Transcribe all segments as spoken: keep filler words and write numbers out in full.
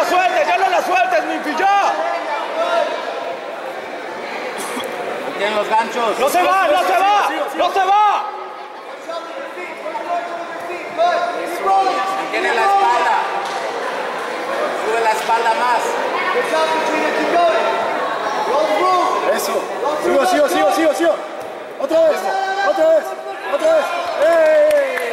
sueltes, ya no la sueltes, Minfi, ya. Tienen los ganchos. No se va, no se va, no se va. Mantiene la espalda. Sube la espalda más. Eso. Sigo, sigo, sigo, sigo, sigo. Otra vez, otra vez, otra vez. ¡Ey!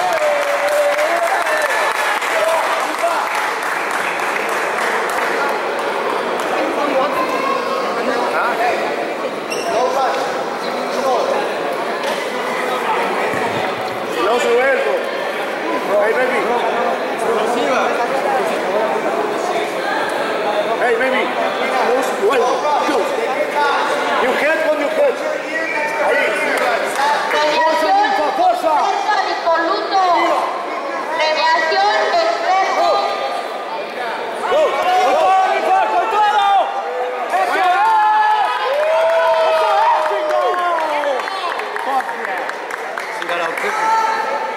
No se vuelvo. Hey, baby. Hey, baby. Vuelvo. You head con you head. Ahí. Forza, Ninfa, forza. Disoluto. Radiación expreso. Go. Con todo, Ninfa, con todo. ¡Eso es! ¡Eso es, chingón! Fuck yeah.